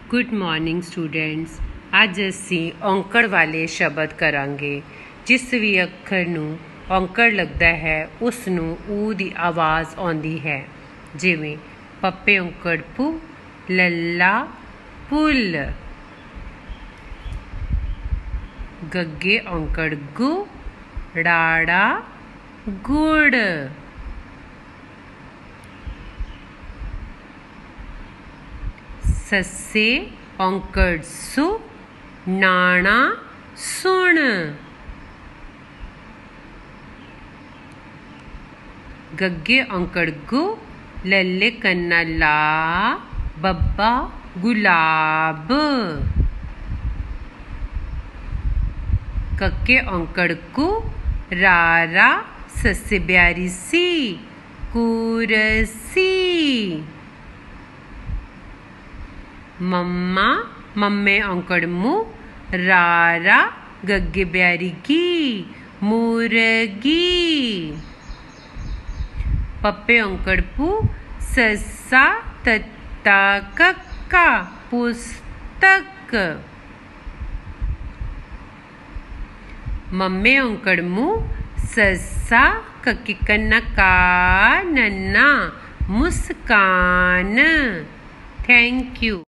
Good morning students. ਅੱਜ ਅਸੀਂ ਔਂਕੜ ਵਾਲੇ ਸ਼ਬਦ ਕਰਾਂਗੇ। ਜਿਸ ਵੀ ਅੱਖਰ ਨੂੰ ਔਂਕੜ ਲੱਗਦਾ ਹੈ ਉਸ ਨੂੰ ਊ ਦੀ ਆਵਾਜ਼ ਆਉਂਦੀ ਹੈ। ਜਿਵੇਂ ਪੱਪੇ ਔਂਕੜ ਪੂ, ਲੱਲਾ ਪੁੱਲ। ਗੱਗੇ ਔਂਕੜ ਗੁ, ੜਾੜਾ ਗੁੜ। सस्से औंकड़ सु, नाणा सुण। गग्गे औंकड़ गु, लल्ले कन्ना ला, बब्बा गुलाब। कक्के औंकड़ कु, रारा सस्से ब्यारी सी, कुरसी। मम्मा मम्मे औंकड़ मु, रारा गग्गे ब्यारी की, मुर्गी। पप्पे औंकड़ पू, सस्सा तत्ता कक्का, पुस्तक। मम्मे औंकड़ मु, सस्सा कक्के कन्ना का, नन्ना मुस्कान। Thank you.